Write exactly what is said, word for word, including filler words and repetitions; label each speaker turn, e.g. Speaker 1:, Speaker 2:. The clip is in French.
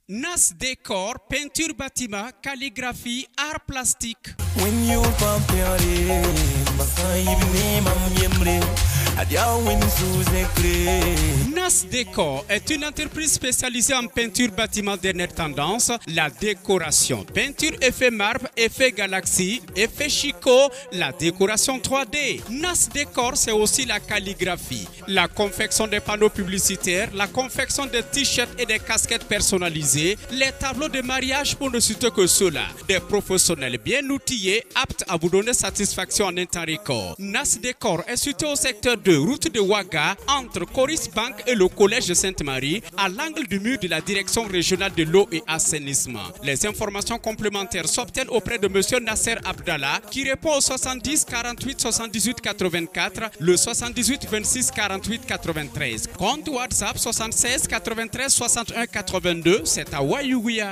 Speaker 1: Nas décor, peinture bâtiment, calligraphie, art plastique. Nas Décor est une entreprise spécialisée en peinture bâtiment dernière tendance, la décoration, peinture effet marbre, effet galaxie, effet Chico, la décoration trois D. Nas Décor, c'est aussi la calligraphie, la confection des panneaux publicitaires, la confection des t-shirts et des casquettes personnalisées, les tableaux de mariage pour ne citer que cela. Des professionnels bien outillés, aptes à vous donner satisfaction en un temps record. Nas Décor est situé au secteur de route de Ouaga, entre Coris Bank et le collège de Sainte-Marie, à l'angle du mur de la direction régionale de l'eau et assainissement. Les informations complémentaires s'obtiennent auprès de monsieur Nasser Abdallah, qui répond au soixante-dix quarante-huit soixante-dix-huit quatre-vingt-quatre, le soixante-dix-huit vingt-six quarante-huit quatre-vingt-treize. Compte WhatsApp soixante-seize quatre-vingt-treize soixante et un quatre-vingt-deux, c'est à Wayouia.